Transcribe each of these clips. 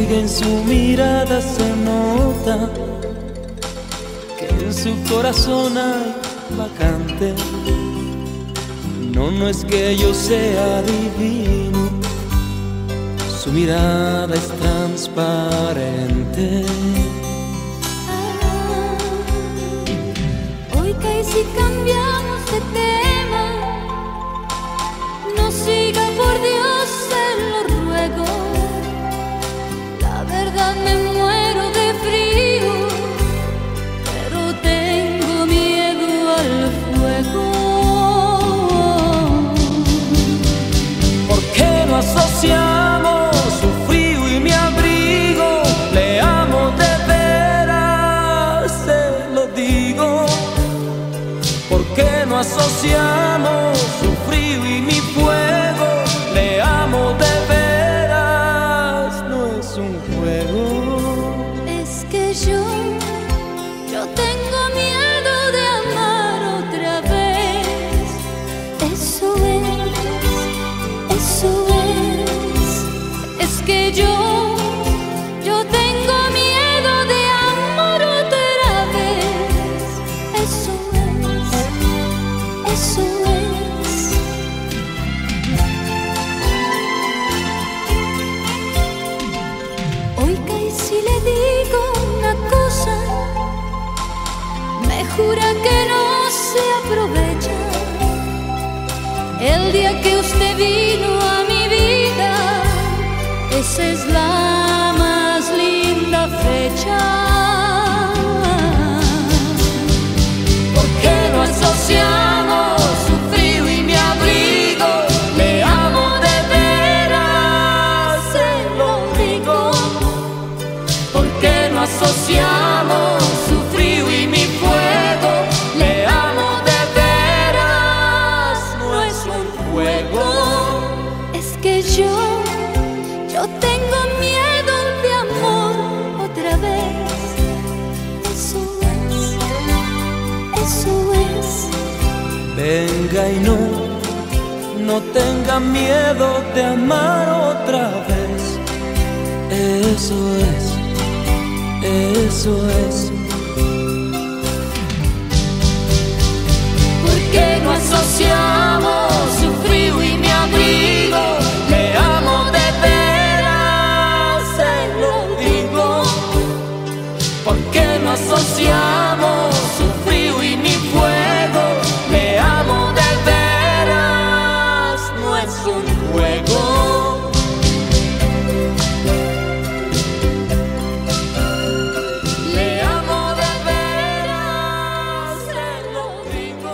Oiga, en su mirada se nota que en su corazón hay vacante. No, no es que yo sea divino, su mirada es transparente. Oiga, y si cambiamos de tema, no siga, por Dios, se lo ruego. La verdad, me muero de frío, pero tengo miedo al fuego. ¿Por qué no asociamos su frío y mi abrigo? Le amo de veras, se lo digo. ¿Por qué no asociamos su frío y mi fuego? Le amo de veras, no es un juego. Es que yo tengo miedo de amar otra vez. Eso es que yo tengo miedo de amar otra vez. Eso es. Oiga, y si le digo una cosa, me jura que no se aprovecha. El día que usted vino a mi vida, esa es la más linda fecha. ¿Por qué no asociamos su frío y mi abrigo? Le amo de veras, se lo digo. ¿Por qué no asociamos su frío y mi fuego? Le amo de veras, no es un juego. Es que yo tengo miedo de amor otra vez. Eso es. Venga y no tenga miedo de amar otra vez. Eso es. ¿Por qué no asociamos su frío y mi abrigo? Le amo de veras, se lo digo. ¿Por qué no asociamos su frío y mi fuego? Le amo de veras, no es un juego. Le amo de veras, se lo digo.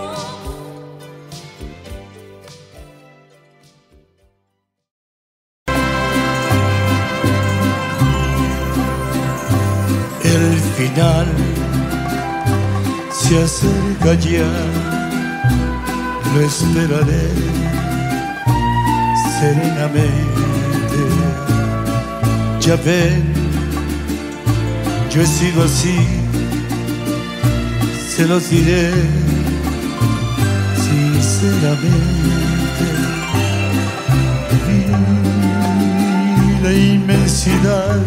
El final se acerca ya, lo esperaré serenamente. Ya ven, yo he sido así, se los diré sinceramente. Vi la inmensidad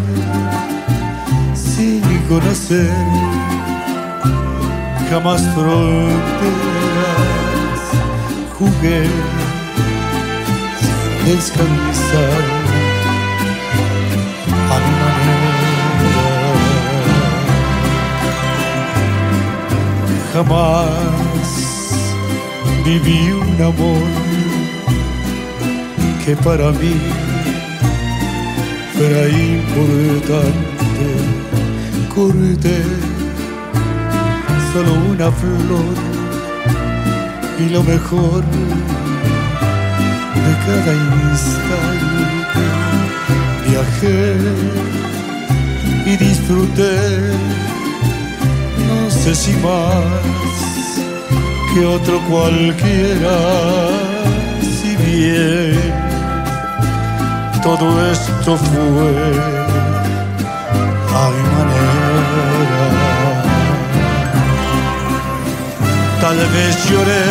sin conocer jamás fronteras, jugué sin descansar a mi manera. Jamás viví un amor que para mí fuera importante. Corté solo una flor y lo mejor de cada instante. Viajé y disfruté, no sé si más que otro cualquiera. Si bien todo esto fue a mi manera. Tal vez lloré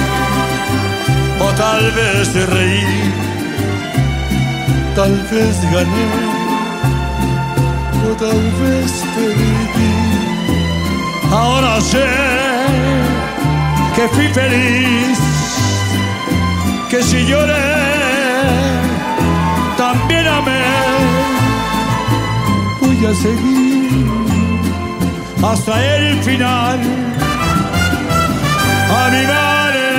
o tal vez reí, tal vez gané tal vez perdí. Ahora sé que fui feliz, que si lloré, también amé. Voy a seguir hasta el final, a mi manera.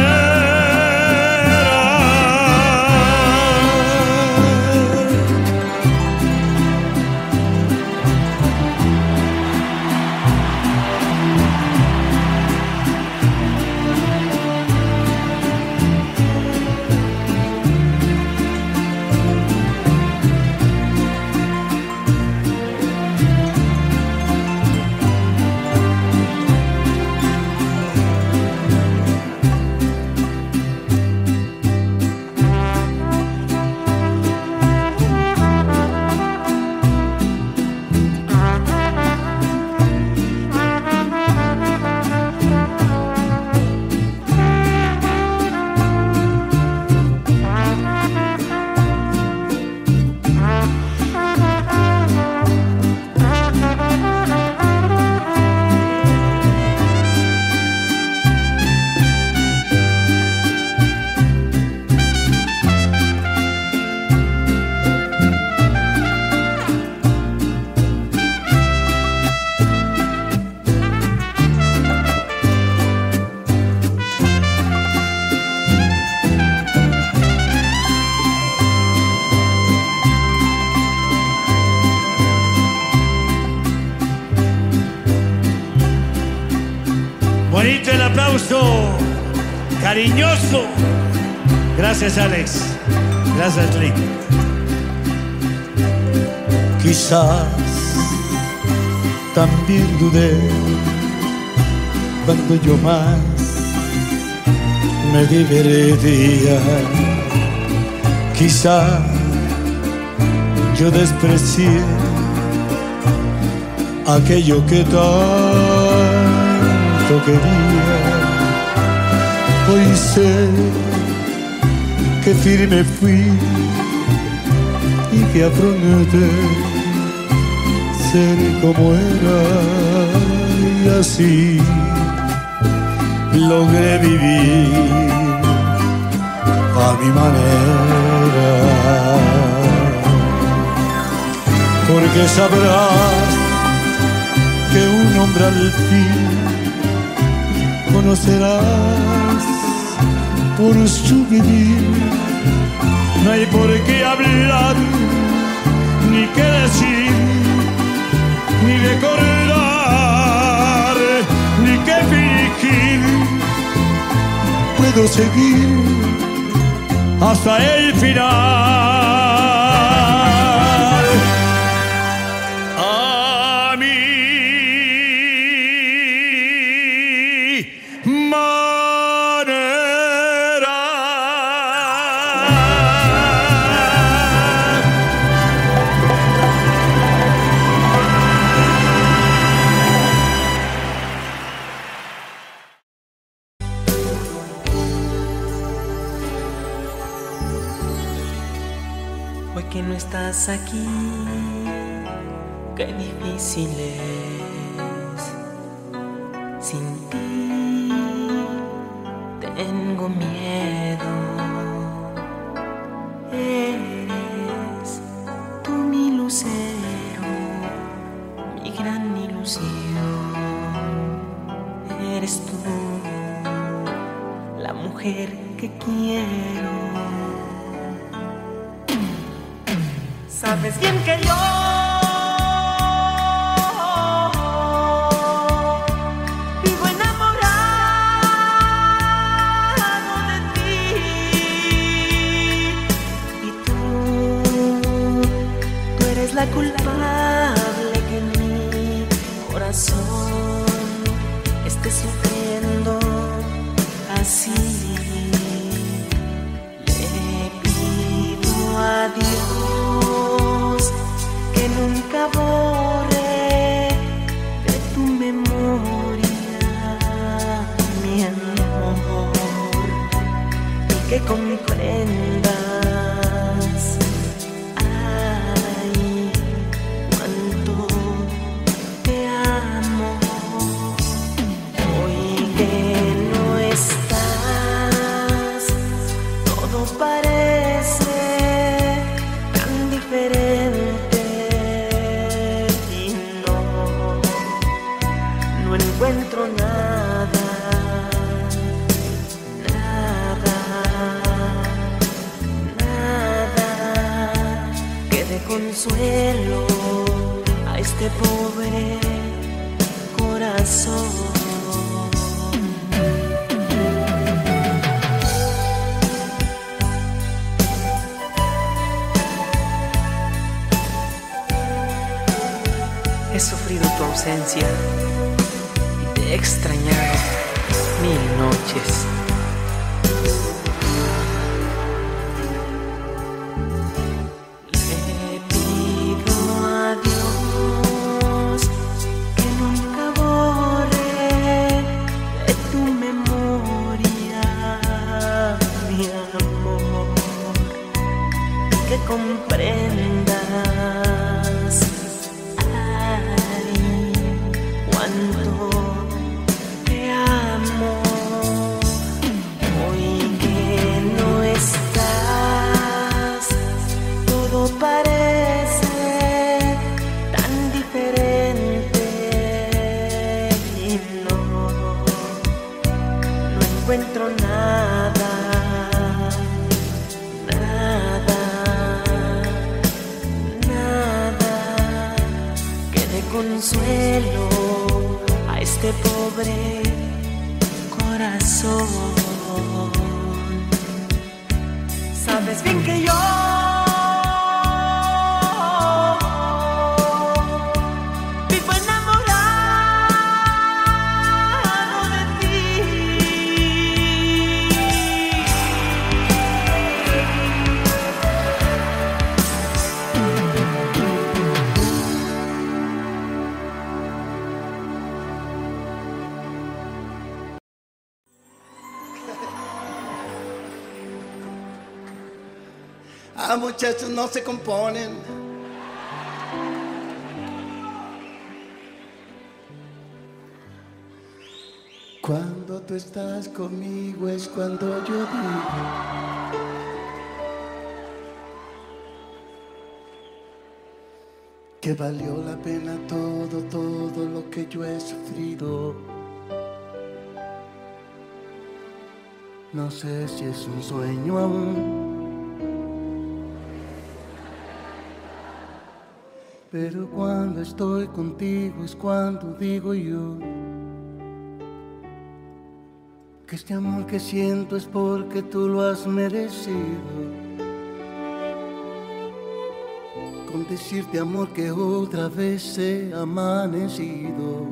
Bonito el aplauso, cariñoso. Gracias, Alex. Gracias, Lee. Quizás también dudé cuando yo más me divertía. Quizás yo desprecié aquello que tanto quería. Hoy sé que firme fui y que afronté ser como era, y así logré vivir a mi manera. Porque sabrás que un hombre al fin conocerás por su vivir. No hay por qué hablar, ni qué decir, ni recordar, ni qué fingir. Puedo seguir hasta el final, a mi manera. Hoy que no estás aquí, qué difícil es. Sin ti tengo miedo. Eres tú mi lucero, mi gran ilusión. Eres tú la mujer que quiero. Sabes bien que yo vivo enamorado de ti, y tú eres la culpable que en mi corazón esté sufriendo así. Le pido a Dios que nunca borre de tu memoria mi amor, y que comprendas, ay, cuánto parece tan diferente y no encuentro nada, nada que dé consuelo a este pobre corazón. He sufrido tu ausencia y te he extrañado 1000 noches. Le pido a Dios que nunca borre de tu memoria mi amor, que comprendas cuánto te amo. Hoy que no estás, todo parece tan diferente y no encuentro nada, nada que dé consuelo a este pobre corazón. Sabes bien que yo vivo enamorado de ti. Ah, muchachos, no se componen. Cuando tú estás conmigo es cuando yo digo que valió la pena todo lo que yo he sufrido. No sé si es un sueño aún, pero cuando estoy contigo es cuando digo yo que este amor que siento es porque tú lo has merecido. Con decirte, amor, que otra vez he amanecido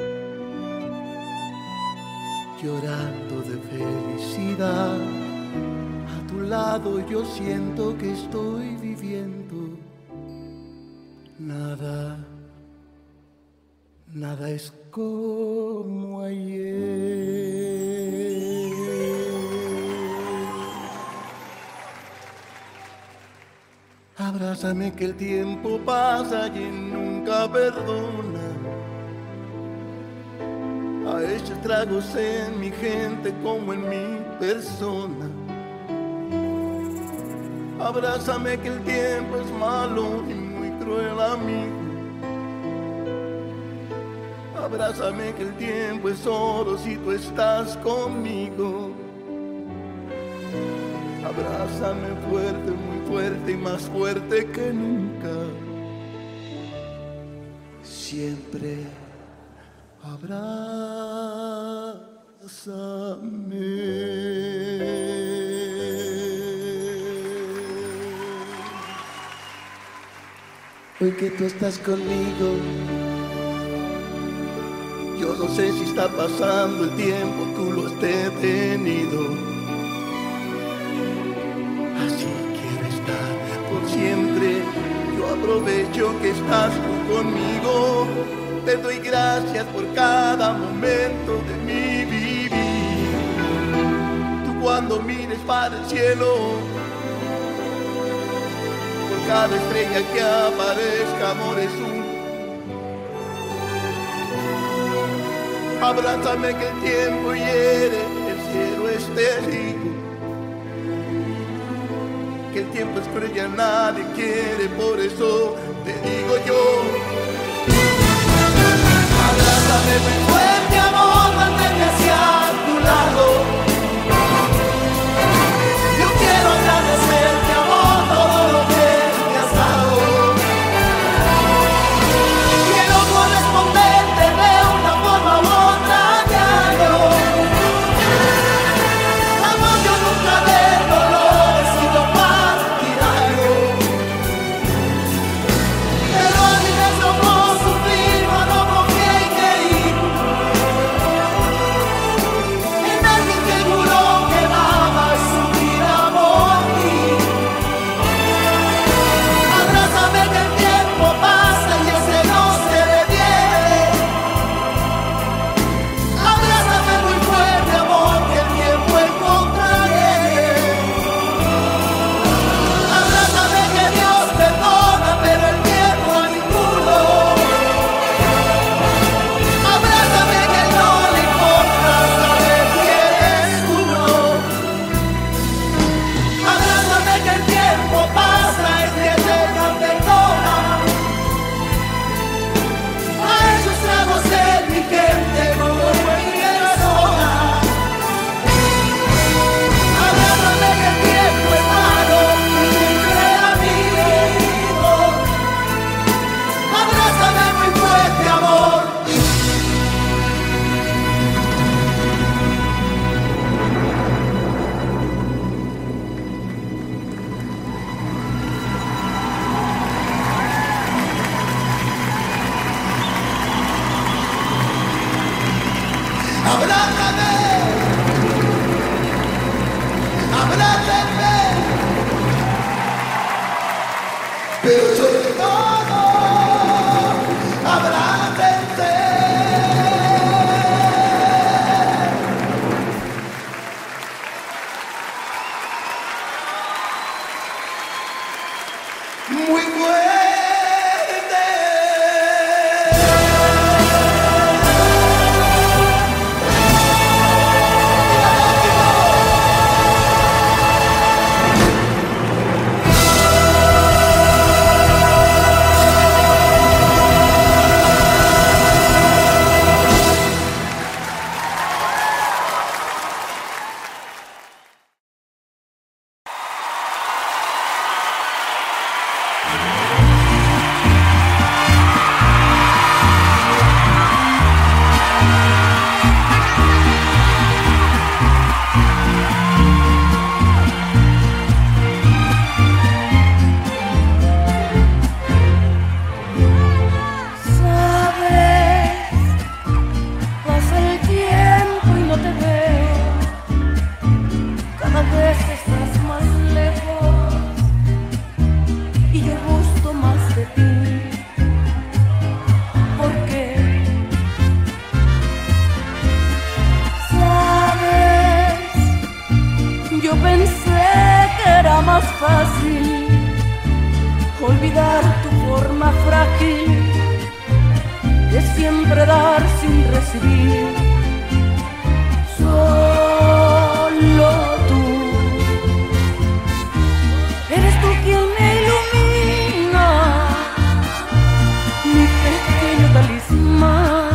llorando de felicidad. A tu lado yo siento que estoy viviendo. Nada es como ayer. Abrázame que el tiempo pasa y nunca perdona. Ha hecho estragos en mi gente como en mi persona. Abrázame que el tiempo es malo y muy cruel amigo. Abrázame que el tiempo es oro si tú estás conmigo. Abrázame fuerte, muy fuerte y más fuerte que nunca. Siempre abrázame. Hoy que tú estás conmigo, yo no sé si está pasando el tiempo, tú lo has detenido. Así quiero estar por siempre, yo aprovecho que estás tú conmigo. Te doy gracias por cada momento de mi vivir. Tú cuando mires para el cielo, por cada estrella que aparezca, amor es un. Abrázame que el tiempo hiere, el cielo es testigo. que el tiempo es cruel y a nadie quiere, por eso te digo yo. Abrázame muy fuerte, amor, manténme hacia tu lado. Yo quiero agradecerte, amor, todo lo que me has dado. Quiero corresponderte de una forma u otra diario. Amor, yo nunca de dolor he sido partidario. Pero a mí me tocó sufrir cuando confié y creí en alguien que juró que daba su vida por mí. Abrázame que el tiempo pasa y ese no se detiene. Abrázame muy fuerte, amor, que el tiempo en contra viene. Abrázame que Dios perdona, pero el tiempo a ninguno. Abrázame que no le importa saber quién es uno. Abrázame que el tiempo pasa, es que te perdona. Ha hecho estragos en mi gente como en mi persona. Abrázame que el tiempo es malo y libre amigo. Abrázame muy fuerte, amor. Abrázame, abrázame, pero sobre todo, abrázate. Muy fuerte. Olvidar tu forma frágil de siempre dar sin recibir. Solo tú eres tú quien me ilumina, mi pequeño talismán.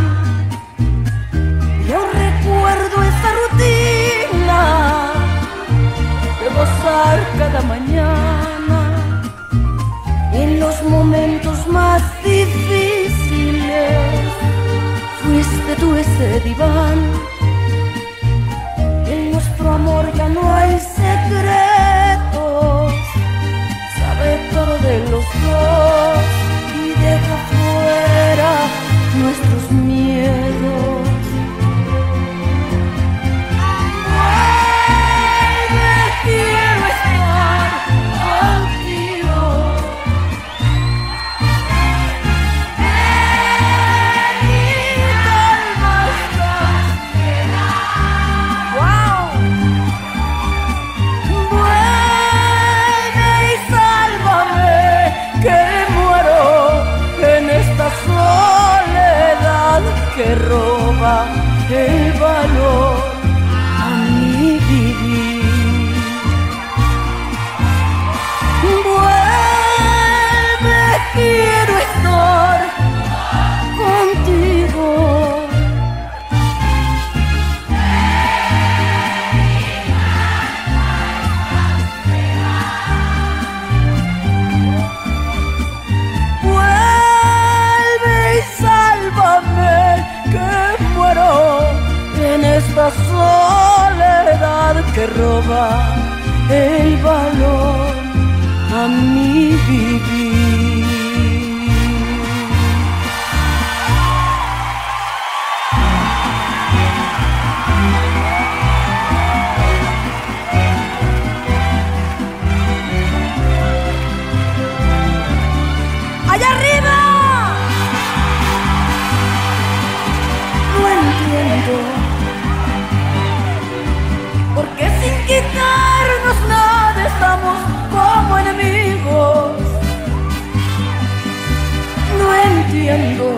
Yo recuerdo esa rutina de gozar cada mañana. En los momentos más difíciles fuiste tú ese diván. En nuestro amor ya no hay secretos, sabe todo de los dos y deja fuera nuestros miedos. Quiero estar contigo. Que roba el valor a mi vivir. esta soledad que roba el valor a mi vivir. ¡Allá arriba! No entiendo por qué sin quitarnos nada estamos como enemigos. No entiendo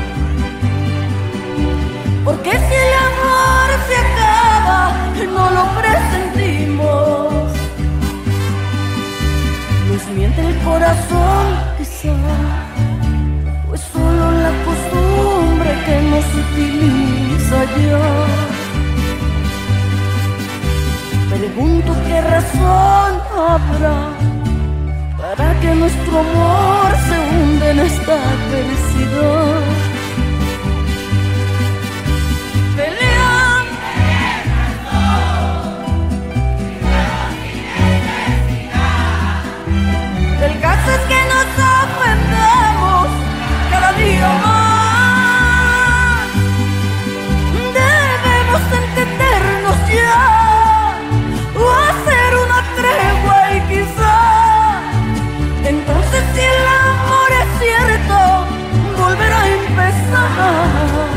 por qué si el amor se acaba no lo presentimos. Nos miente el corazón quizá, pues solo la costumbre que nos utiliza ya. Pregunto qué razón habrá para que nuestro amor se hunda en esta felicidad. Pelean el caso es que nos ofendemos cada día más. Debemos entendernos ya o hacer una tregua y quizá entonces si el amor es cierto volverá a empezar.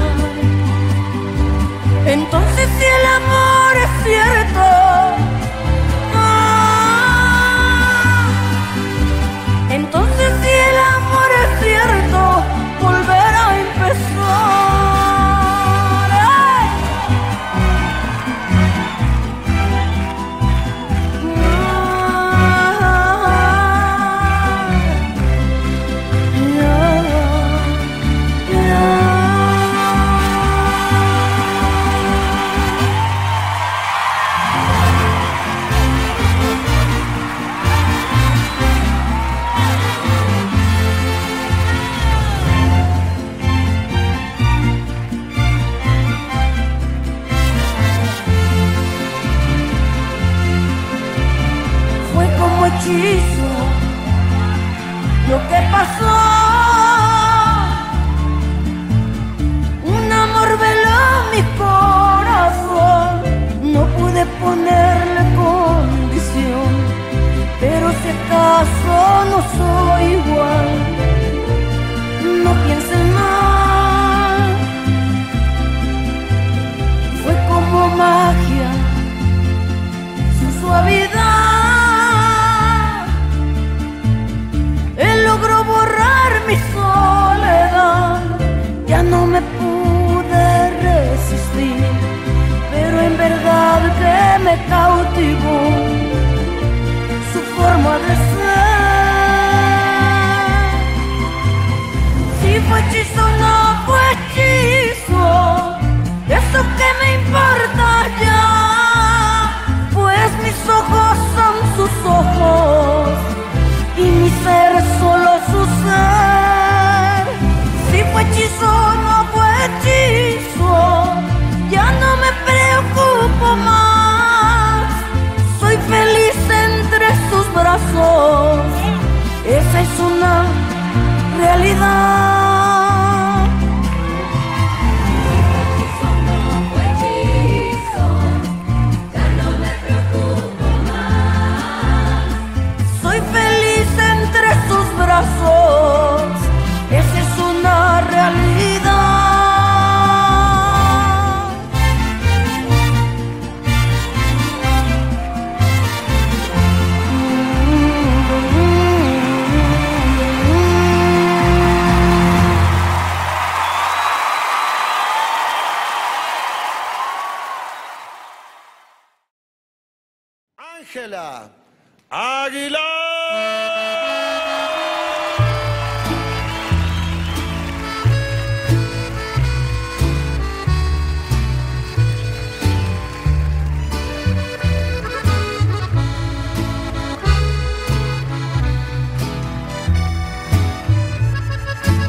Entonces si el amor es cierto entonces si el amor es cierto volverá a empezar. Lo que pasó, un amor veló mi corazón, no pude ponerle condición, pero si acaso no soy igual, no piensen mal, fue como magia, su suavidad. Él logró borrar mi soledad, ya no me pude resistir, pero en verdad que me cautivó su forma de ser. Si fue hechizo o no fue hechizo, eso que me importa ya, pues mis ojos son sus ojos y mi ser solo su ser. Si fue hechizo o no fue hechizo, ya no me preocupo más. Soy feliz entre sus brazos, esa es una realidad. Esa es una realidad. Ángela Aguilar.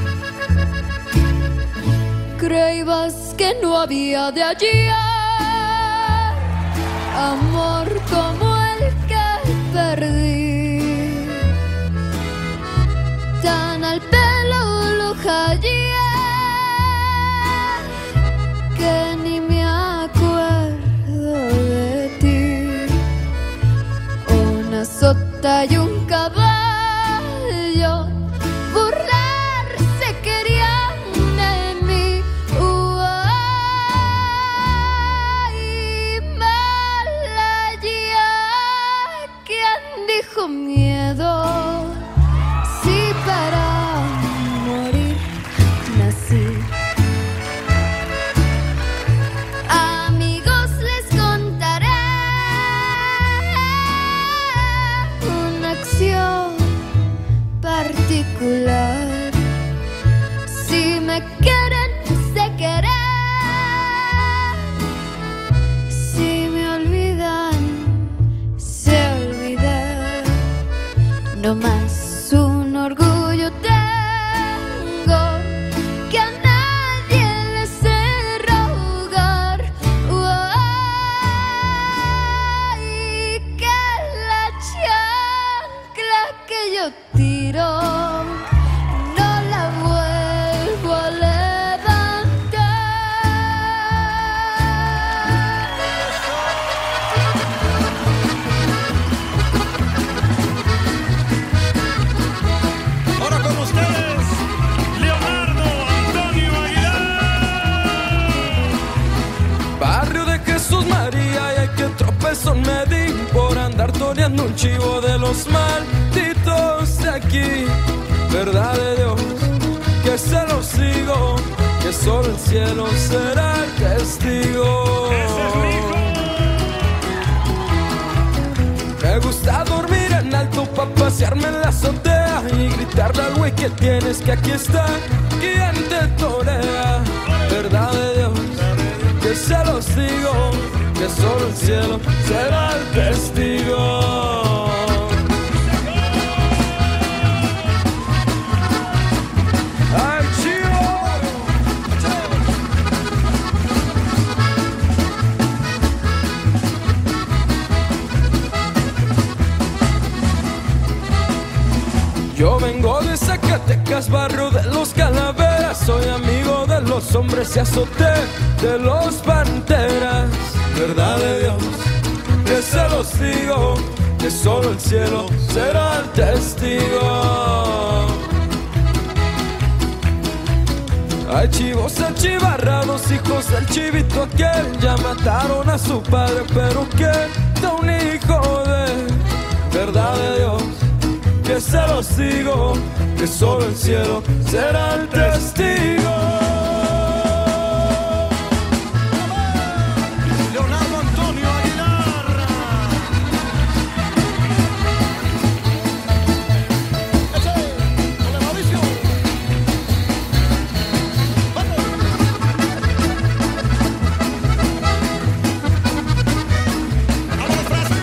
Creías que no había de ayer amor como el que perdí. Tan al pelo lo hallé que ni me acuerdo de ti. Una sota y un caballo burlarse querían de mí. Himalaya, ¿quién dijo miedo? Si para morir nací. Amigos, les contaré una acción particular. Si me quieren, sé querer. Si me olvidan, sé olvidar. No más un orgullo tengo que a nadie le sé rogar. Y que la chancla que yo tiro no la vuelvo a levantar. Ahora con ustedes, Leonardo Antonio Aguilar. Barrio de Jesús María, y hay que tropezón me di por andar toreando un chivo de los malditos de aquí. Verdad de Dios, que se los digo, que solo el cielo será el testigo. Ese es mi hijo. Me gusta dormir en alto pa' pasearme en la azotea y gritarle al güey que tienes que aquí está quien te torea. Verdad de Dios, que se los digo, que solo el cielo será el testigo. ¡Ay, chivo! Yo vengo de Zacatecas, barrio de los Calaveras. Soy amigo de los hombres y azoté de los Panteras. Verdad de Dios, que se los digo, que solo el cielo será el testigo. Hay chivos achivarrados, hijos del chivito aquel. Ya mataron a su padre, pero queda un hijo de verdad de Dios, que se los digo, que solo el cielo será el testigo. Leonardo Antonio Aguilar. Ese, con el Mauricio. Vamos. Vámonos, Brasil.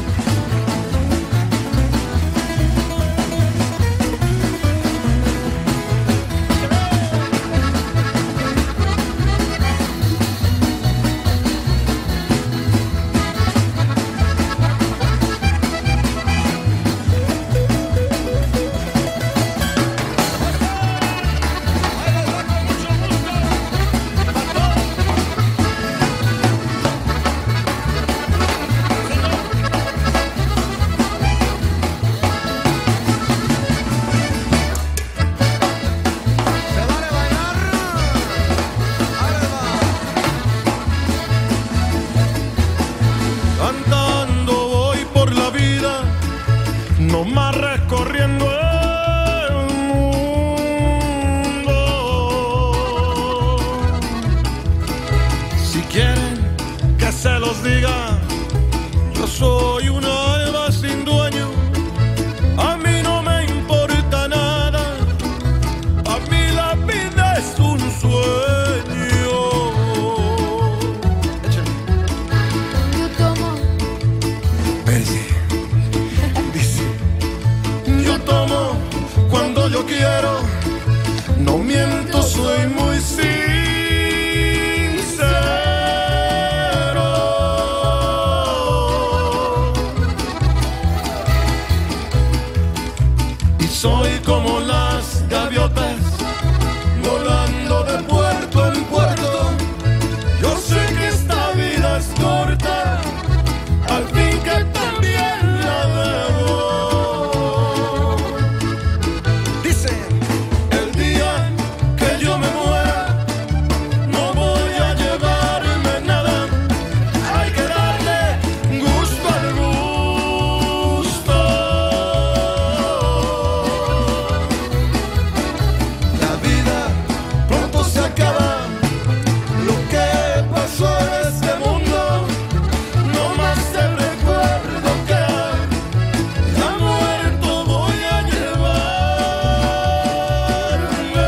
Andando voy por la vida, nomás recorriendo el mundo. Si quieren que se los diga, yo soy un alma sin dueño. A mí no me importa nada, a mí la vida es un sueño. Yo tomo, Dice, yo tomo cuando yo quiero, no miento, soy muy sincero. y soy como las gaviotas volando de puerto en puerto. Yo sé que esta vida es corta, al fin que también la debo. Dice, el día que yo me muera, no voy a llevarme nada, hay que darle gusto al gusto. La vida pronto se acaba, lo que pasó en este mundo, no más el recuerdo que ya muerto voy a llevarme.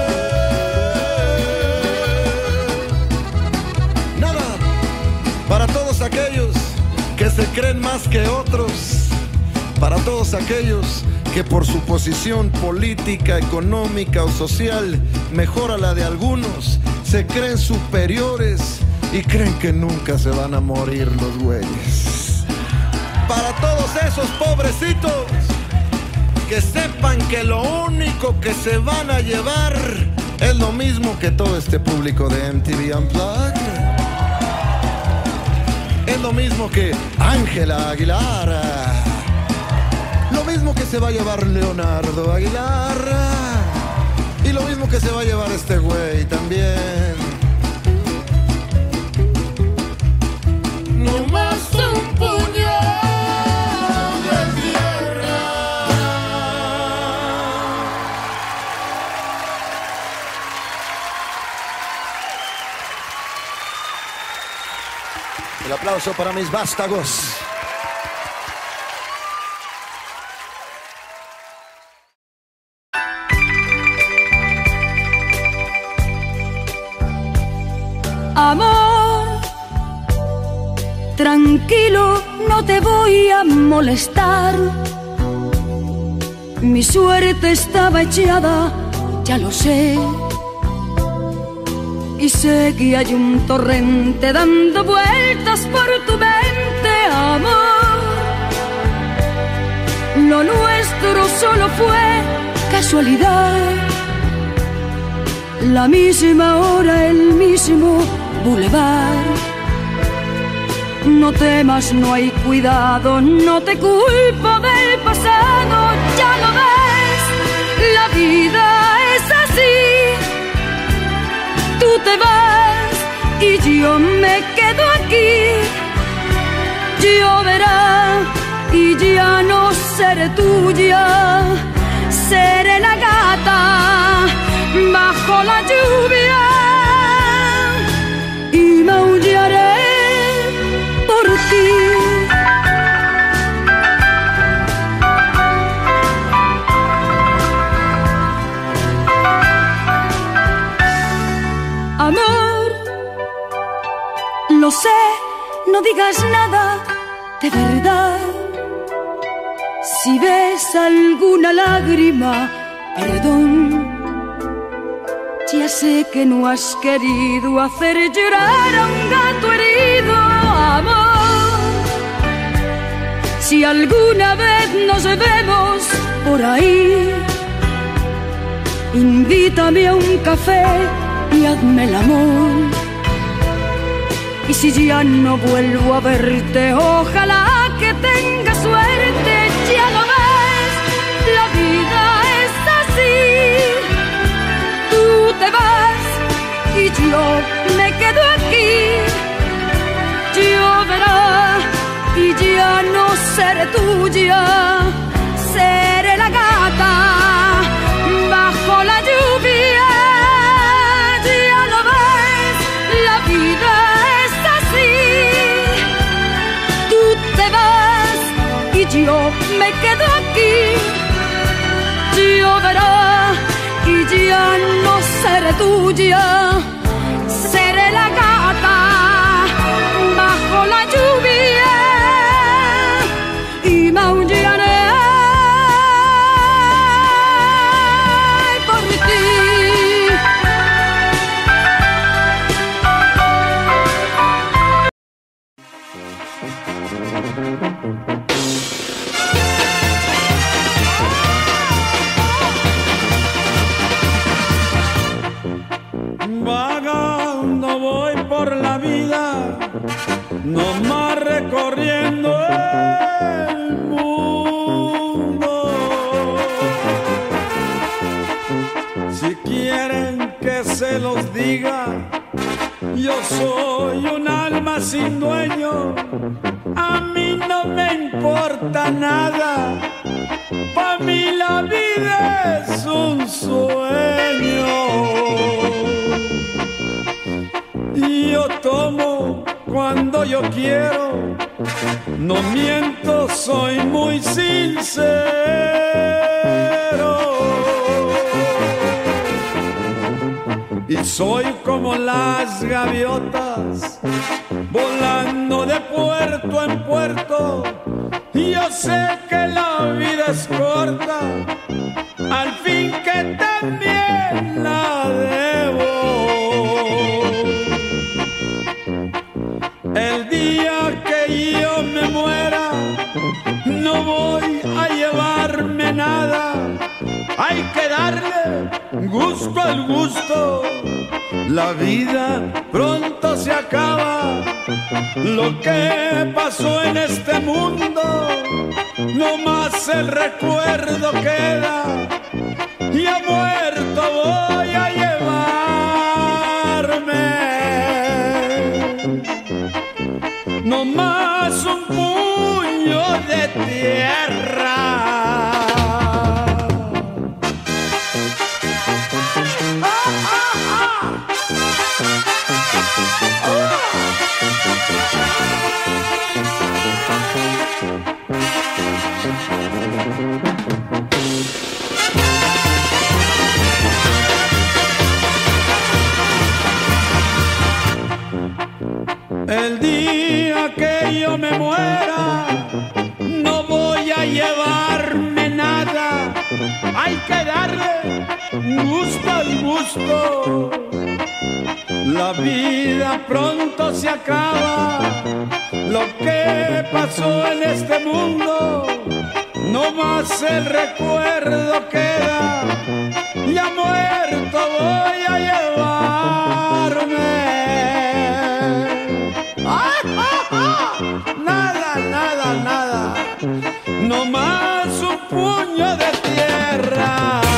Nada, para todos aquellos que se creen más que otros, para todos aquellos que por su posición política, económica o social mejor a la de algunos, se creen superiores y creen que nunca se van a morir los güeyes. Para todos esos pobrecitos que sepan que lo único que se van a llevar es lo mismo que todo este público de MTV Unplugged. Es lo mismo que Ángela Aguilar, lo mismo que se va a llevar Leonardo Aguilar y lo mismo que se va a llevar este güey también. No más un puñado de tierra. El aplauso para mis vástagos. Amor, tranquilo, no te voy a molestar. Mi suerte estaba echada, ya lo sé. Y sé que hay un torrente dando vueltas por tu mente, amor. Lo nuestro solo fue casualidad. La misma hora, el mismo bulevar. No temas, no hay cuidado, no te culpo del pasado. Ya lo ves, la vida es así. Tú te vas y yo me quedo aquí. Lloverá y ya no seré tuya. Seré la gata bajo la lluvia y maullaré por ti. Amor, lo sé, no digas nada de verdad. Si ves alguna lágrima, perdón. Ya sé que no has querido hacer llorar a un gato herido, amor. Si alguna vez nos vemos por ahí, invítame a un café y hazme el amor. Y si ya no vuelvo a verte, ojalá que tengas suerte. Ya lo ves, la vida es así. Tú te vas y yo me quedo aquí. Lloverá y ya no seré tuya. Seré la gata bajo la lluvia. Ya lo ves, la vida es así. Tú te vas y yo me quedo aquí. Lloverá y ya no seré tuya. Seré la gata bajo la lluvia y maullaré por ti. se los diga, yo soy un alma sin dueño, a mí no me importa nada, pa' mí la vida es un sueño. Y yo tomo cuando yo quiero, no miento, soy muy sincero. Y soy como las gaviotas, volando de puerto en puerto. Y yo sé que la vida es corta, al fin que también la debo. El día que yo me muera, no voy a llevarme nada. Hay que darle gusto al gusto. La vida pronto se acaba. Lo que pasó en este mundo, no más el recuerdo queda. Y a muerto voy a llevarme no más un puño de tierra. El día que yo me muera, no voy a llevarme nada. Hay que darle gusto al gusto. La vida pronto se acaba. Lo que pasó en este mundo, no más el recuerdo queda. Ya muerto voy a llevarme nada, nada, nada, no más un puño de tierra.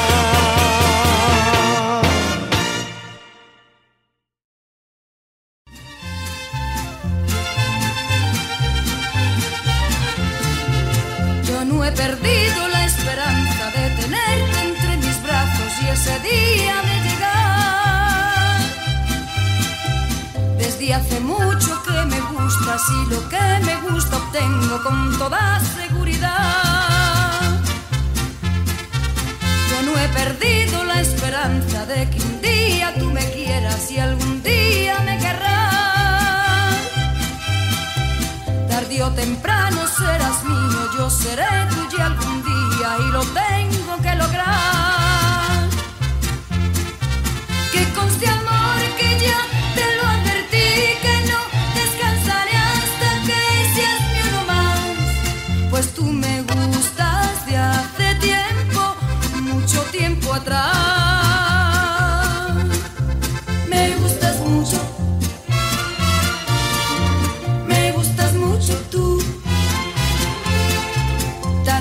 Yo no he perdido la esperanza de tenerte entre mis brazos y ese día de llegar. Desde hace mucho que me gustas y lo que me gusta obtengo con toda seguridad. Yo no he perdido la esperanza de que un día tú me quieras y algún día me querrás. Tarde o temprano serás mío, yo seré tuya algún día y lo tengo que lograr. Que conste amor que ya te lo advertí, que no descansaré hasta que seas mi uno más. Pues tú me gustas de hace tiempo, mucho tiempo atrás. Me gustas mucho tú.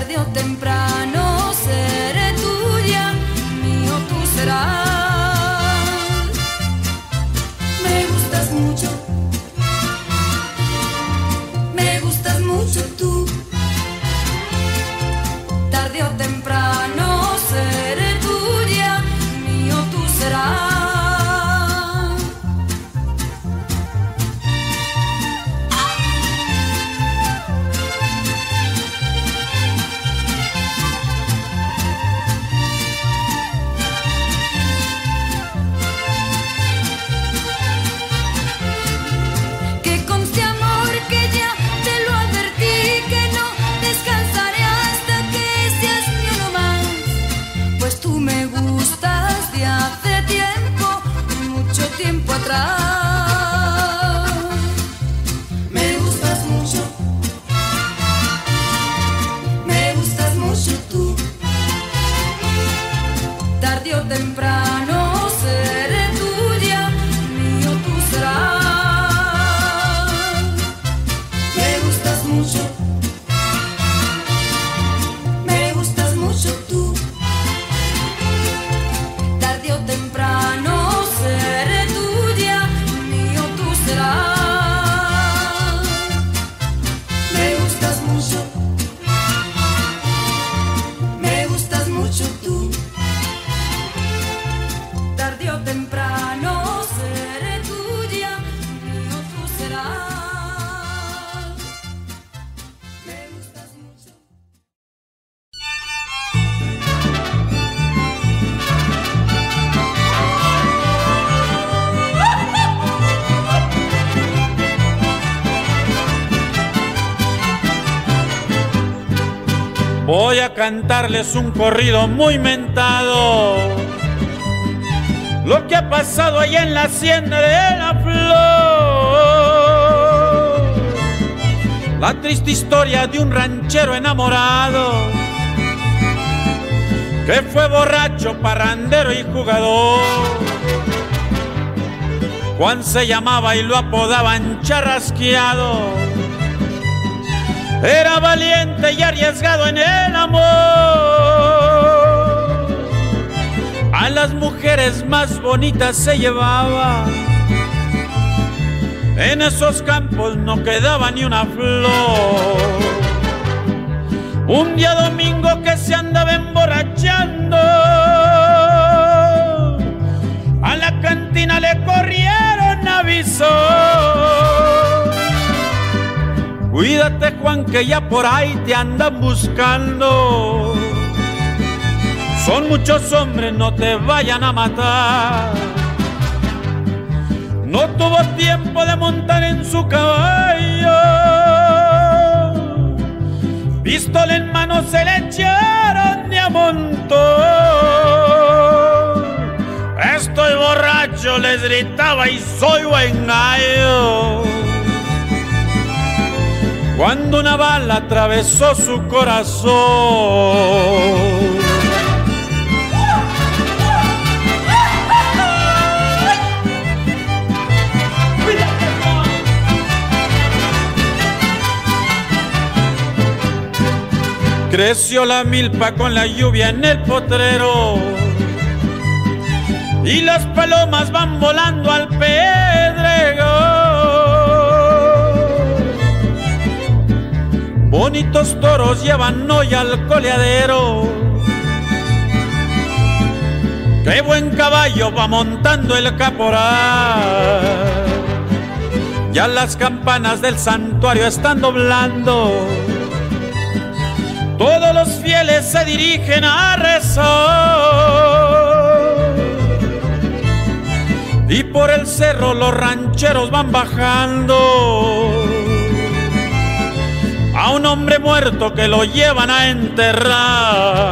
Voy a cantarles un corrido muy mentado, lo que ha pasado allá en la hacienda de la Flor, la triste historia de un ranchero enamorado que fue borracho, parrandero y jugador. Juan se llamaba y lo apodaban Charrasqueado. Era valiente y arriesgado en el amor. A las mujeres más bonitas se llevaba. En esos campos no quedaba ni una flor. Un día domingo que se andaba emborrachando, a la cantina le corrieron aviso. Cuídate, Juan, que ya por ahí te andan buscando. Son muchos hombres, no te vayan a matar. No tuvo tiempo de montar en su caballo. Pistola en mano se le echaron de a montón. Estoy borracho, les gritaba, y soy buen gallo. Cuando una bala atravesó su corazón. Creció la milpa con la lluvia en el potrero y las palomas van volando al pedrego. Bonitos toros llevan hoy al coleadero. Qué buen caballo va montando el caporal. Ya las campanas del santuario están doblando. Todos los fieles se dirigen a rezar. Y por el cerro los rancheros van bajando a un hombre muerto que lo llevan a enterrar.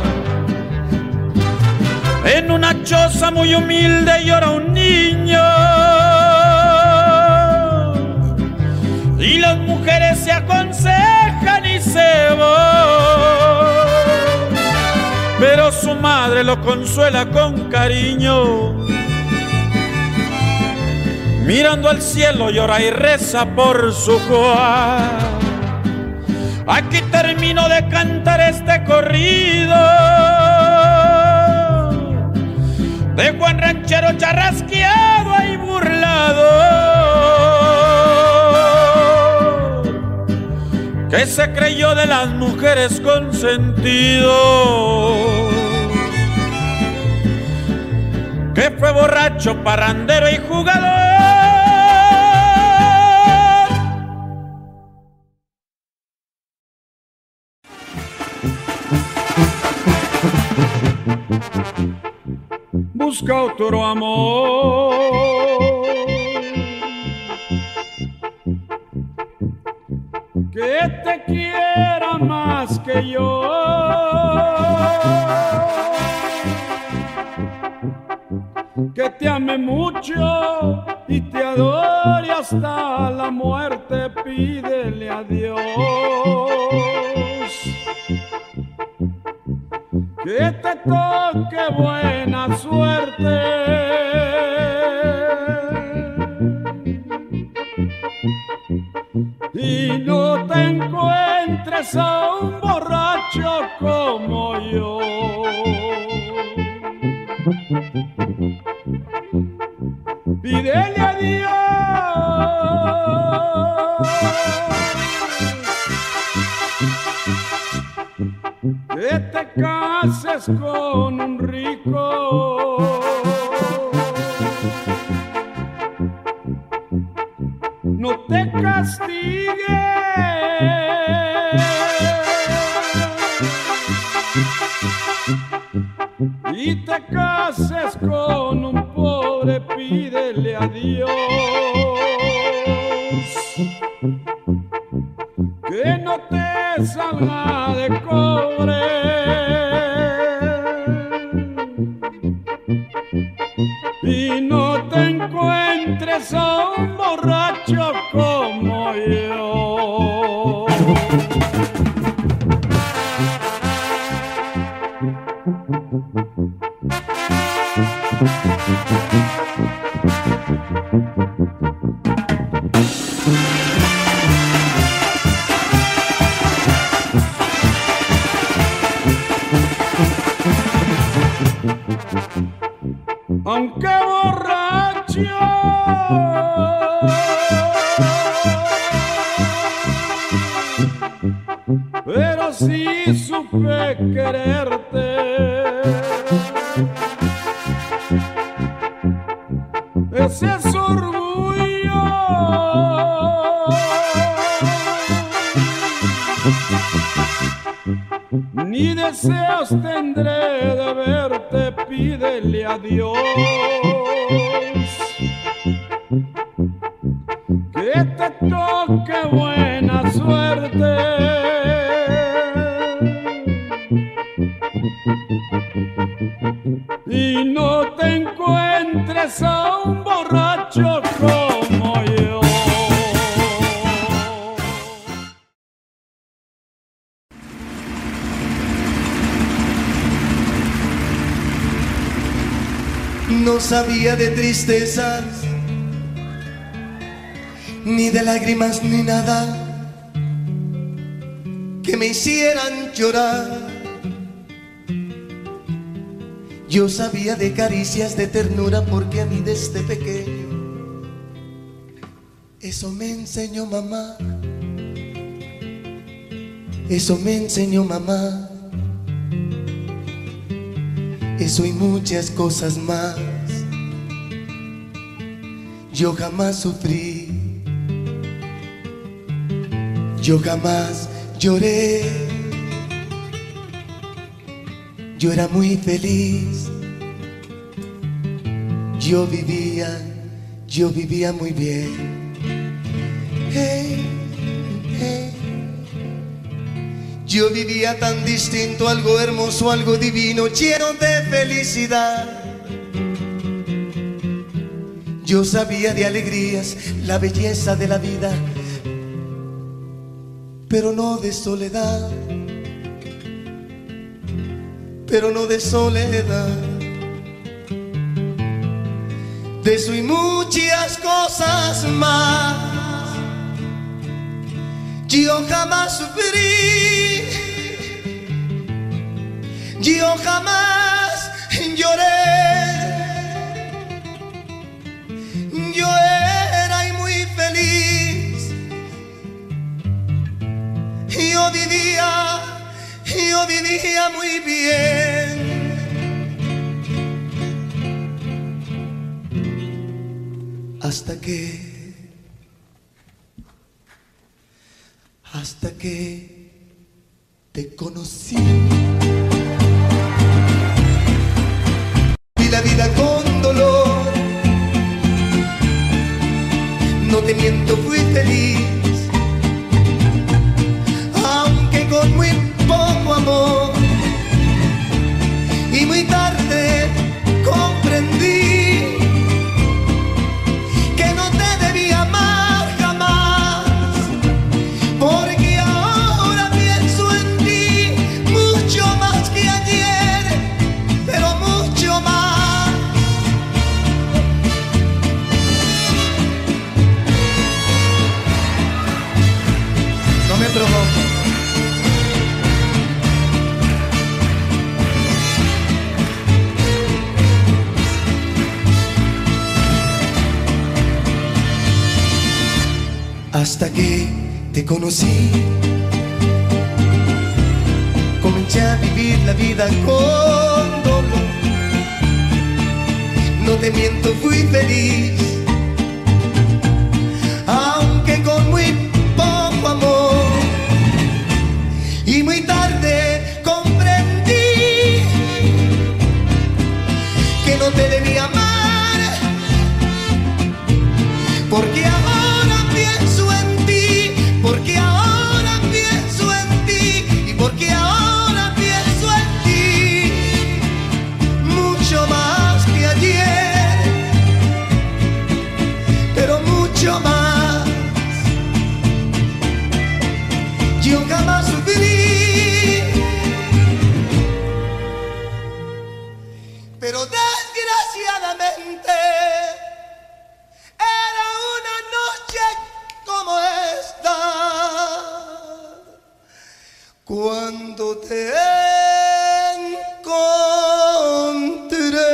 En una choza muy humilde llora un niño y las mujeres se aconsejan y se van, pero su madre lo consuela con cariño. Mirando al cielo llora y reza por su Juan. Aquí termino de cantar este corrido de Juan ranchero charrasqueado y burlado, que se creyó de las mujeres consentido, que fue borracho, parrandero y jugador. Busca otro amor que te quiera más que yo, que te ame mucho y te adore hasta la muerte. Pídele a Dios que te toque buena suerte y no te encuentres a un borracho como yo. Pídele a Dios que te cases con un rico, no te castigue y te cases con un pobre. Pídele a Dios que no te salga de cobre. Y no te encuentres a un borracho como yo. Aunque borracho, pero sí supe quererte. Ese es orgullo, ni deseos tendré de verte, pídele a Dios que te toque buena suerte. Y no te encuentres a un borracho como yo. No sabía de tristezas, ni de lágrimas, ni nada que me hicieran llorar. Yo sabía de caricias, de ternura, porque a mí desde pequeño eso me enseñó mamá. Eso me enseñó mamá. Eso y muchas cosas más. Yo jamás sufrí, yo jamás lloré. Yo era muy feliz. Yo vivía muy bien. Hey, hey. Yo vivía tan distinto, algo hermoso, algo divino, lleno de felicidad. Yo sabía de alegrías, la belleza de la vida, pero no de soledad. Pero no de soledad. De eso y muchas cosas más. Yo jamás sufrí, yo jamás lloré. Yo era y muy feliz. Yo vivía muy bien. Hasta que te conocí. Vi la vida con dolor. No te miento, fui feliz, aunque con muy poco amor. Y muy tarde comprendí que no te debía amar jamás, porque ahora pienso en ti mucho más que ayer, pero mucho más. No me provoques. Hasta que te conocí, comencé a vivir la vida con dolor. No te miento, fui feliz, aunque con muy poco amor. Y muy tarde comprendí que no te debía amar, porque ahora pienso en ti, porque ahora pienso en ti. pero desgraciadamente era una noche como esta cuando te encontré.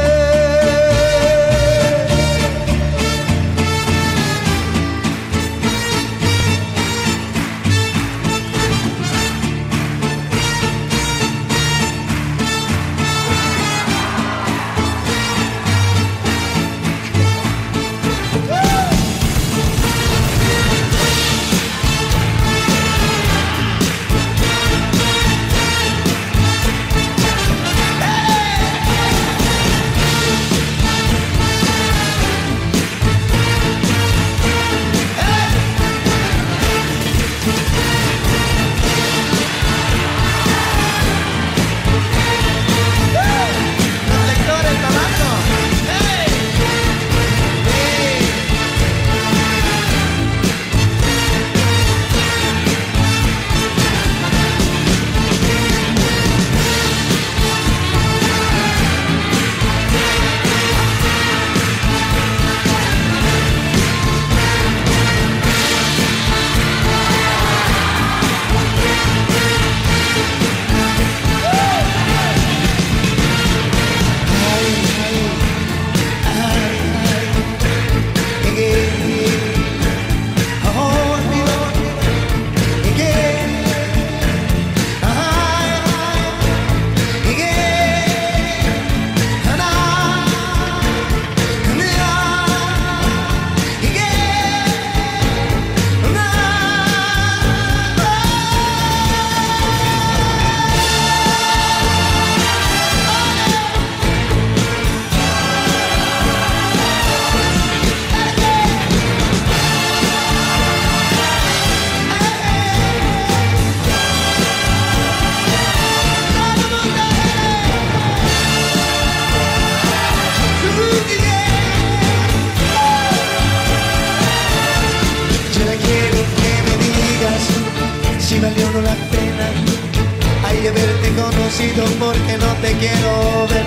Porque no te quiero ver.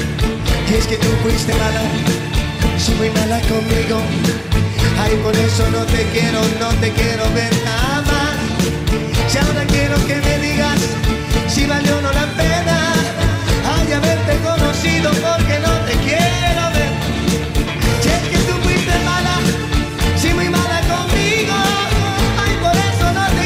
Y es que tú fuiste mala, sí, muy mala conmigo. Ay, por eso no te quiero ver jamás. Si ahora quiero que me digas si valió o no la pena, ay, haberte conocido, porque no te quiero ver. Si es que tú fuiste mala, sí, muy mala conmigo. Ay, por eso no te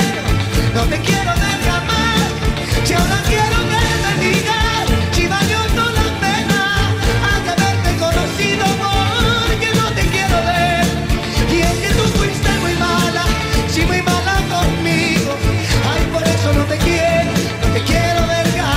quiero ver jamás. Si ahora quiero que me digas si valió o no la pena, hay que haberte conocido, porque no te quiero ver. Y es que tú fuiste muy mala, sí, muy mala conmigo. Ay, por eso no te quiero ver jamás.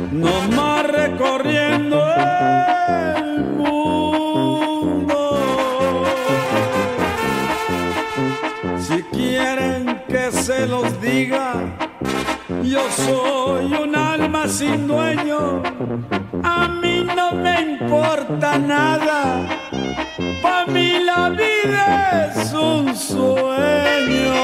nomás recorriendo el mundo. Si quieren que se los diga, yo soy un alma sin dueño. A mí no me importa nada, pa' mí la vida es un sueño.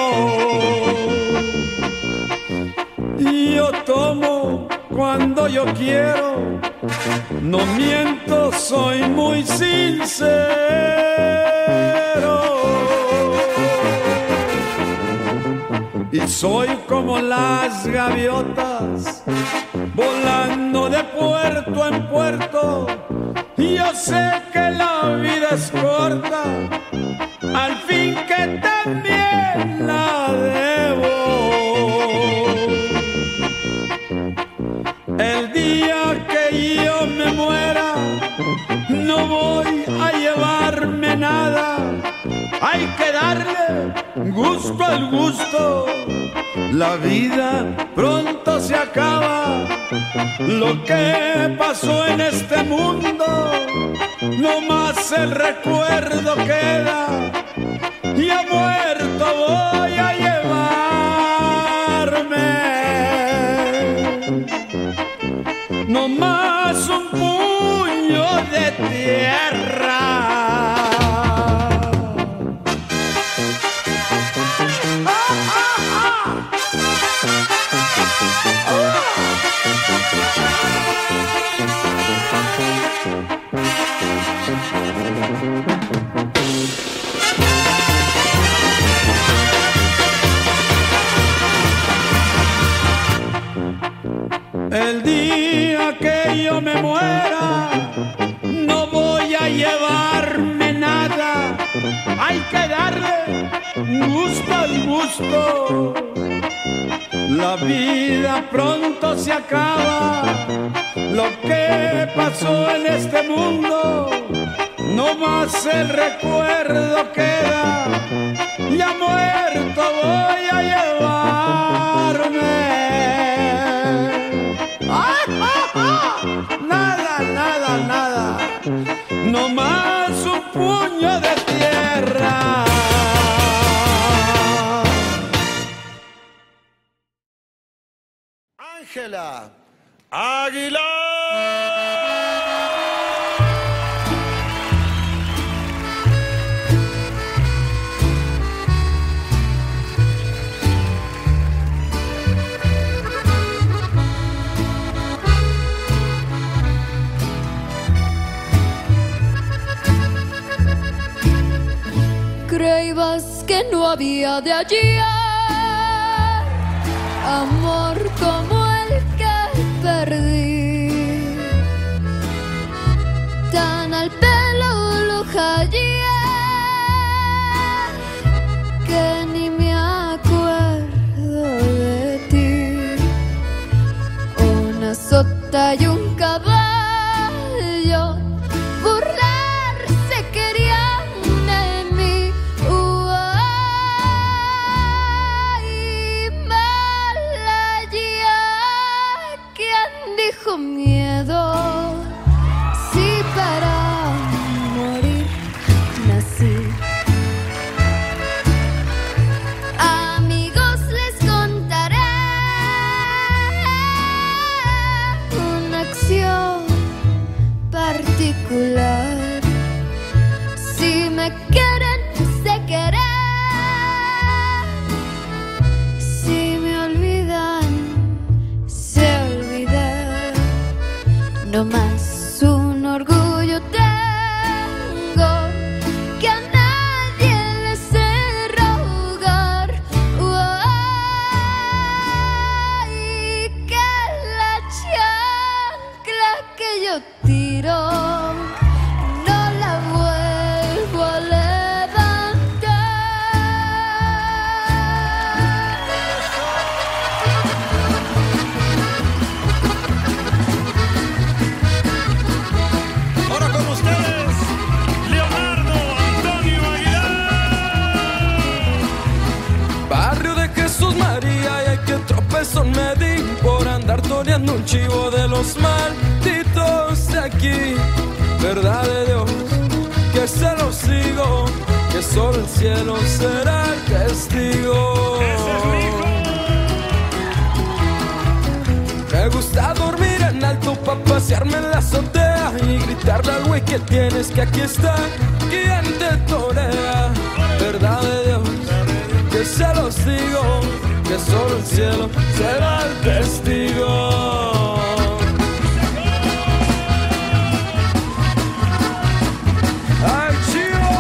Y yo tomo cuando yo quiero, no miento, soy muy sincero. Y soy como las gaviotas, volando de puerto en puerto. Y yo sé que la vida es corta, al fin que también la debo. El día que yo me muera, no voy a llevarme nada. Hay que darle gusto al gusto. La vida pronto se acaba. Lo que pasó en este mundo, no más el recuerdo queda. Y a muerto voy a llevarme no más un puño de tierra. El día que yo me muera, no voy a llevarme nada. Hay que darle gusto al gusto. La vida pronto se acaba. Lo que pasó en este mundo, no más el recuerdo queda. Ya muerto voy a llevarme nada, nada, nada, no más un puño de tierra. Ángela Aguilar. Creías que no había de ayer amor como el que perdí, tan al pelo lo hallé que ni me acuerdo de ti. Una sota y un caballo burlarse querían de mí. Dijo miedo, si para morir nací. Amigos, les contaré una acción particular. Si me quieren, sé querer. Si me olvidan, sé olvidar. No más un orgullo tengo que a nadie le sé rogar. Y que la chancla que yo tiro no la vuelvo a levantar. Ahora con ustedes, Leonardo Antonio Aguilar. Barrio de Jesús María, y hay que tropezón me di por andar toreando buscando un chivo de los malditos de aquí. Verdad de Dios, que se los digo, que solo el cielo será el testigo. Me gusta dormir en alto pa' pasearme en la azotea y gritarle al güey que tienes que aquí está quien te torea. Verdad de Dios, que se los digo, que solo el cielo será el testigo. ¡Ay, chivo!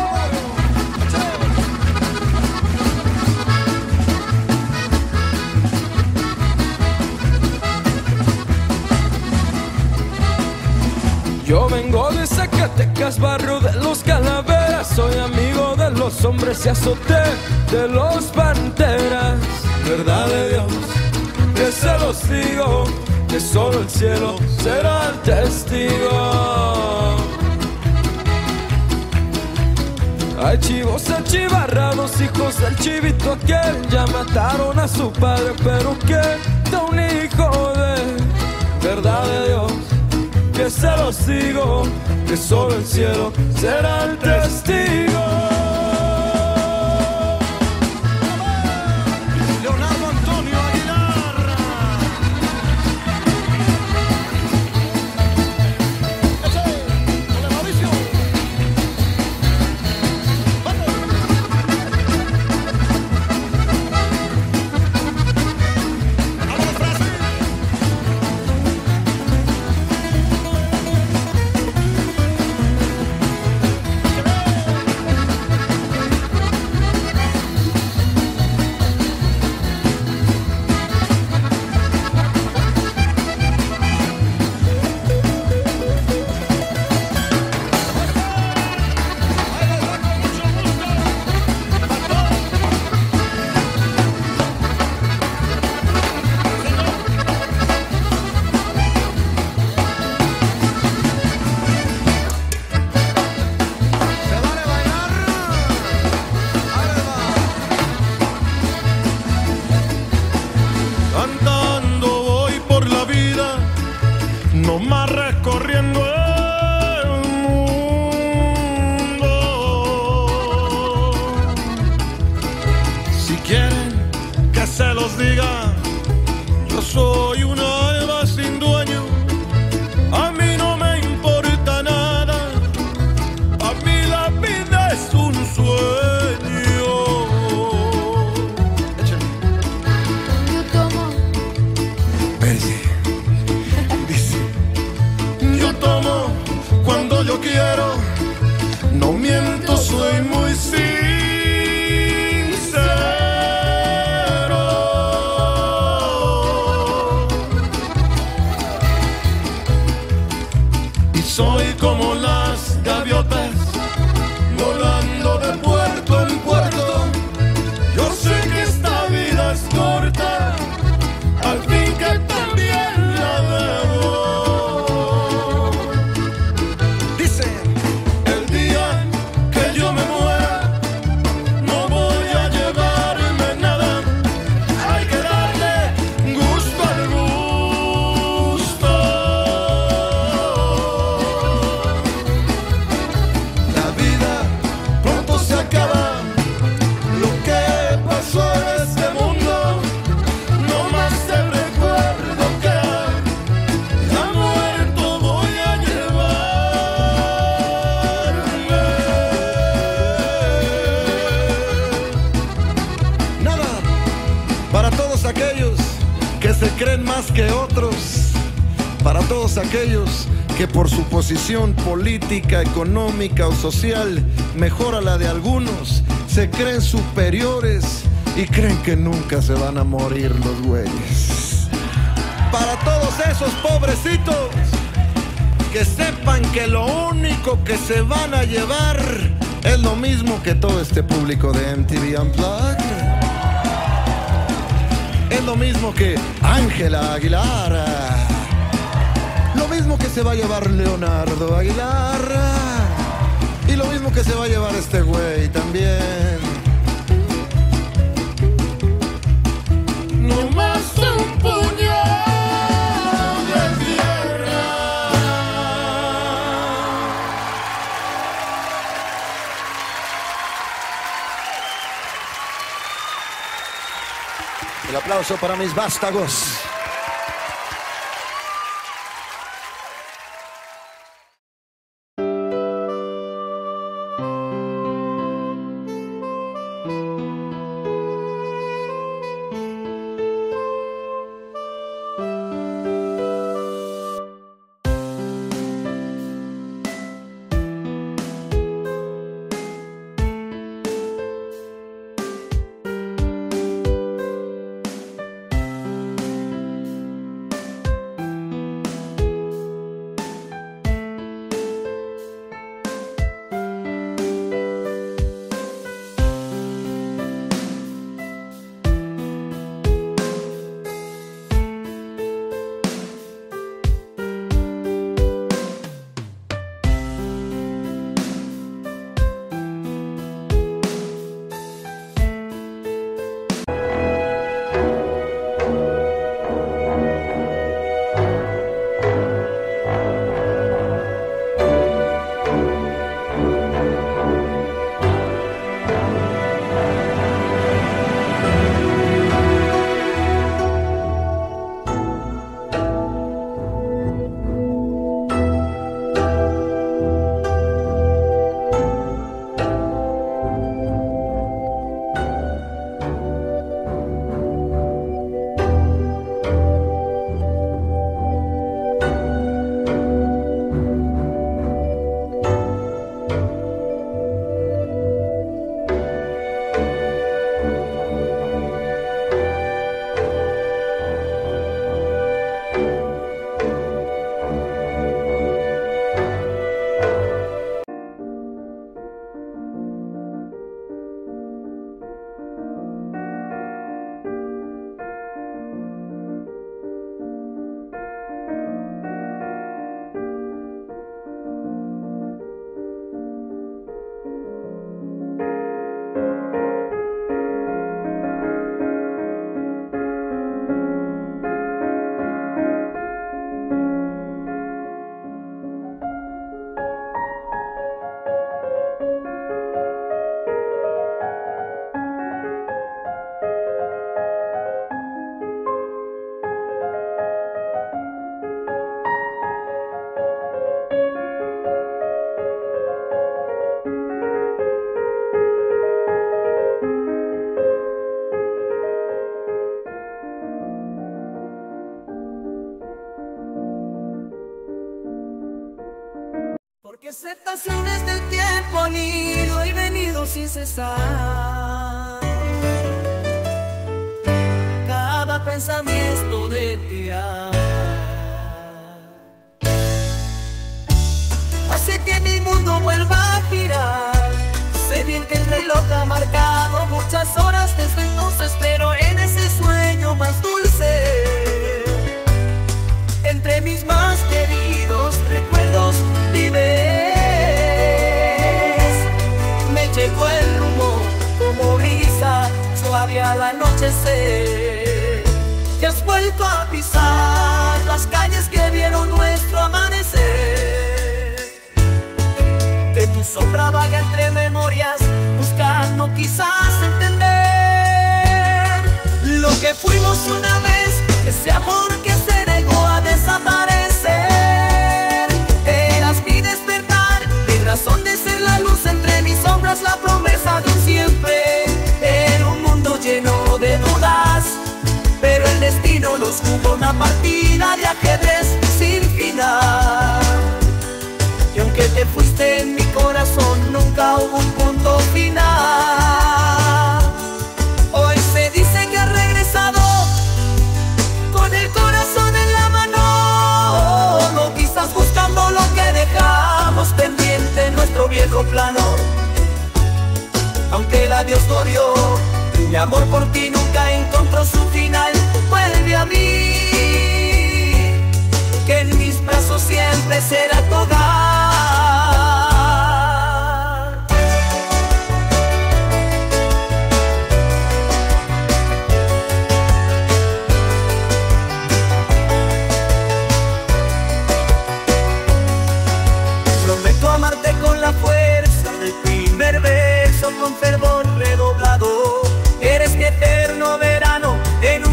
Yo vengo de Zacatecas, barrio de los Calaveras. Soy amigo de los hombres y azoté de los Panteras. Verdad de Dios, que se los digo, que solo el cielo será el testigo. Hay chivos achivarrados, hijos del chivito aquel. Ya mataron a su padre, pero queda un hijo de verdad de Dios, que se los digo, que solo el cielo será el testigo. Leonardo Antonio Aguilar. Hola, Mauricio. Vamos, Brasil. Andando voy por la vida, nomás recorriendo el mundo. Si quieren que se los diga, yo soy un alma sin dueño. A mí no me importa nada, a mí la vida es un sueño. Cuando yo quiero, no miento, soy muy sincero. Y soy como las gaviotas, volando de puerto en puerto. Yo sé que esta vida es corta, al fin que también la debo. Se creen más que otros, para todos aquellos que por su posición política, económica o social mejora la de algunos, se creen superiores y creen que nunca se van a morir los güeyes. Para todos esos pobrecitos que sepan que lo único que se van a llevar es lo mismo que todo este público de MTV Unplugged. Es lo mismo que Ángela Aguilar, lo mismo que se va a llevar Leonardo Aguilar y lo mismo que se va a llevar este güey también. No más un puñal. El aplauso para mis vástagos. Porque estaciones del tiempo han ido y venido sin cesar. Cada pensamiento de ti hace que mi mundo vuelva a girar. Sé bien que el reloj ha marcado muchas horas desde entonces, pero en ese sueño más dulce, entre mis más queridos recuerdos vives. Me llegó el humo como brisa suave al anochecer. Y has vuelto a pisar las calles que vieron nuestro amanecer. De tu sombra vaga entre memorias, buscando quizás entender lo que fuimos una vez, ese amor que se negó a desaparecer. Eras mi despertar, mi razón de ser, la luz entre mis sombras, la promesa de un siempre. En un mundo lleno de dudas, pero el destino nos jugó una partida de ajedrez sin final. Y aunque te fuiste en mi corazón, nunca hubo un punto final. Hoy se dice que has regresado con el corazón en la mano, no quizás buscando lo que dejamos pendiente en nuestro viejo plano. Aunque el adiós dolió, mi amor por ti nunca encontró su final. Vuelve a mí, que en mis brazos siempre será tu hogar. Prometo amarte con la fuerza del primer beso, con fervor redoblado. Eres mi eterno verano en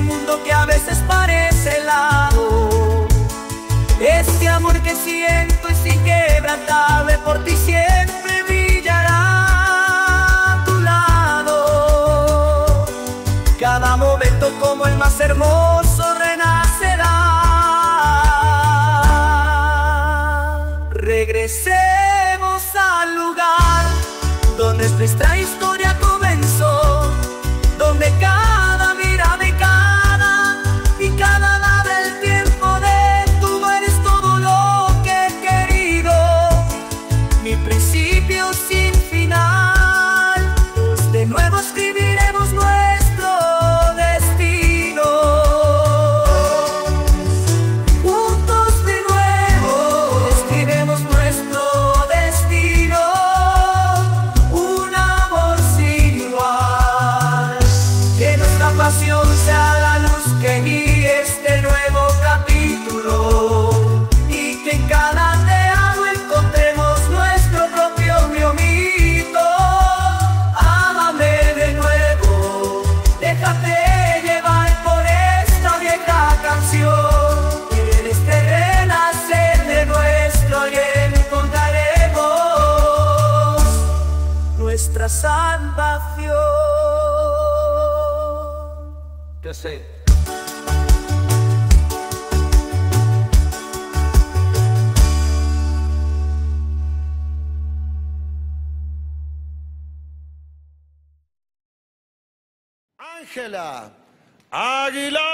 salvación. Yo sé. Ángela Aguilar.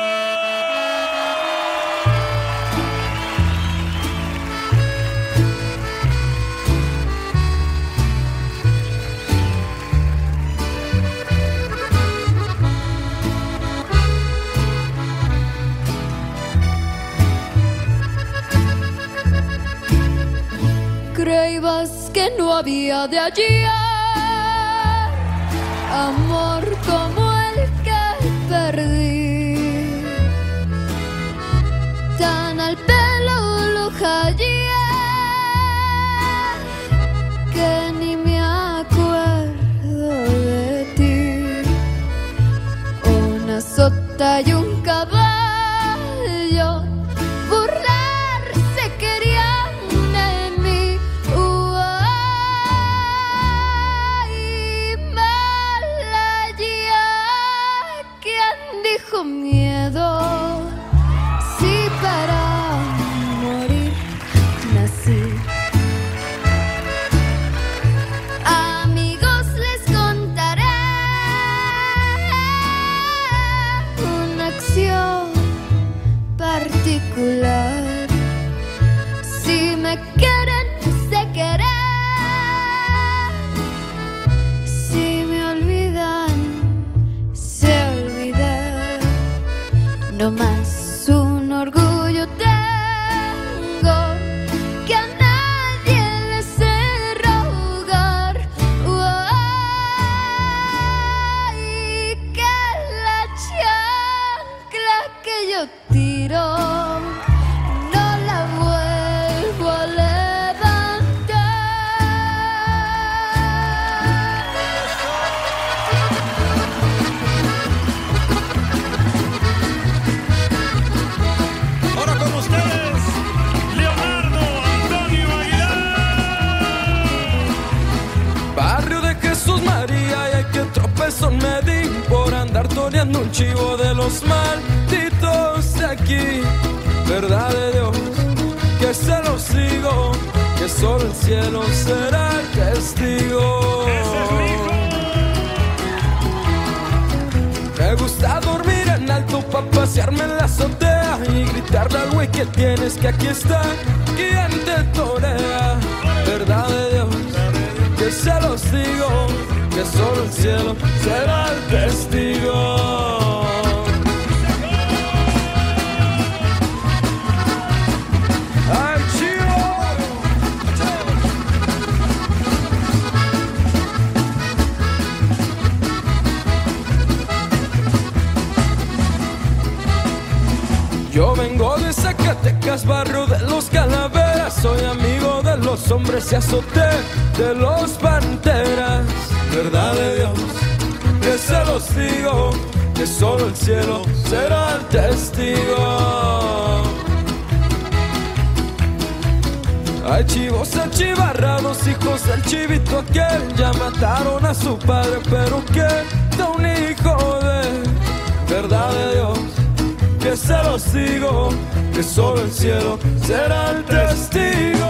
Creías que no había de ayer amor como el que perdí, tan al pelo lo hallé que ni me acuerdo de ti. Una sota y un caballo burlarse querían de mí. Dijo miedo, si para morir nací. Amigos, les contaré una acción particular. Si me quieren, sé querer. Si me olvidan, sé olvidar. No más un orgullo tengo que a nadie le sé rogar. Y que la chancla que yo tiro no la vuelvo a Tropezón me di por andar toreando un chivo de los malditos de aquí. Verdad de Dios, que se los digo, que solo el cielo será el testigo. Me gusta dormir en alto pa' pasearme en la azotea y gritarle al güey que tienes que aquí está, quien te torea. Verdad de Dios, que se los digo, que solo el cielo será el testigo. ¡Ay, chivo! Yo vengo de Zacatecas, barrio de los Calaveras. Soy amigo de los hombres y azoté de los Panteras. Verdad de Dios, que se los digo, que solo el cielo será el testigo. Hay chivos achivarrados, hijos del chivito aquel. Ya mataron a su padre, pero que da un hijo de. Verdad de Dios, que se los digo, que solo el cielo será el testigo.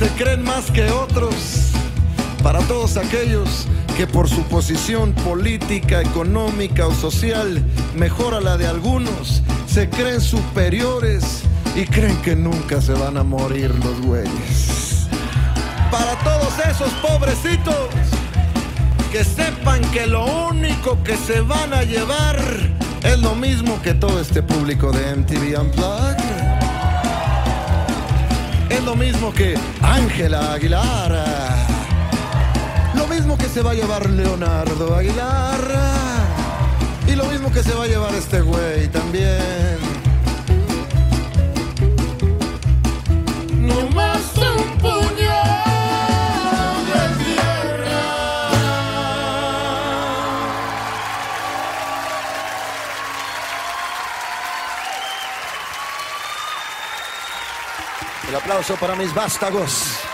se creen más que otros. Para todos aquellos que por su posición política, económica o social mejor a la de algunos, se creen superiores y creen que nunca se van a morir los güeyes. Para todos esos pobrecitos que sepan que lo único que se van a llevar es lo mismo que todo este público de MTV Unplugged. Es lo mismo que Ángela Aguilar, lo mismo que se va a llevar Leonardo Aguilar, y lo mismo que se va a llevar este güey también. No más un puñal de tierra. El aplauso para mis vástagos.